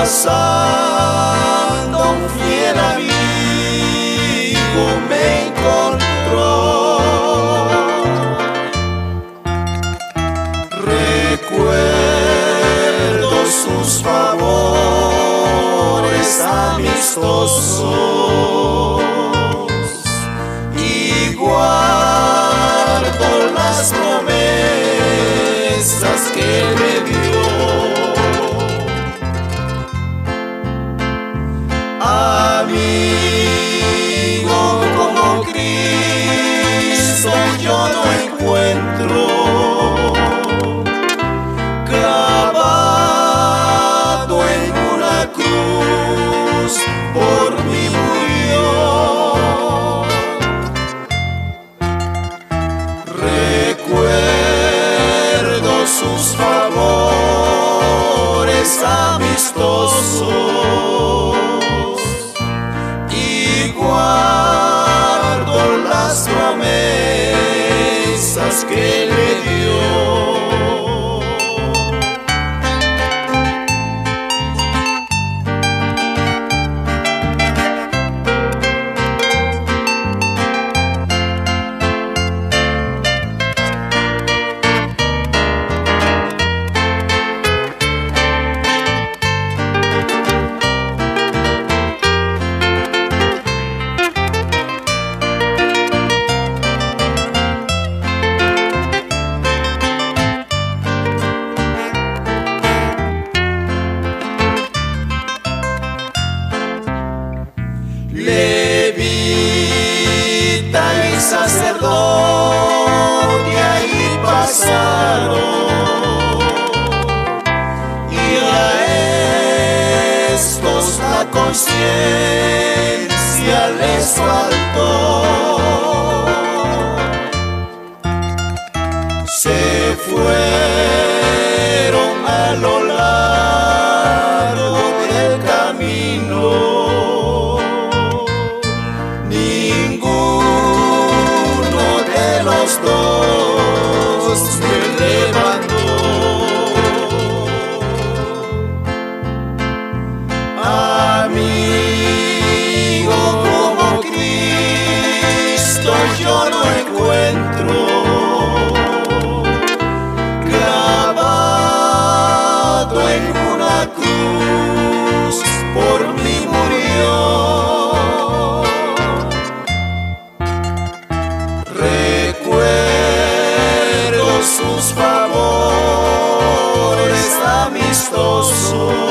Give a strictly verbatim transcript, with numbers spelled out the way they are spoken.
pasando un fiel amigo me encontró. Recuerdo sus favores amistosos y guardo las promesas que me dio. Amigo como Cristo yo no encuentro, clavado en una cruz por mí murió. Recuerdo sus favores amistosos y guardo las promesas que le dio. Levita y sacerdote ahí pasaron, y a estos la conciencia les faltó. Se fueron a lo largo del camino, los dos me levantó. Amigo como Cristo yo no encuentro, clavado en una cruz por mí murió. Sus favores amistosos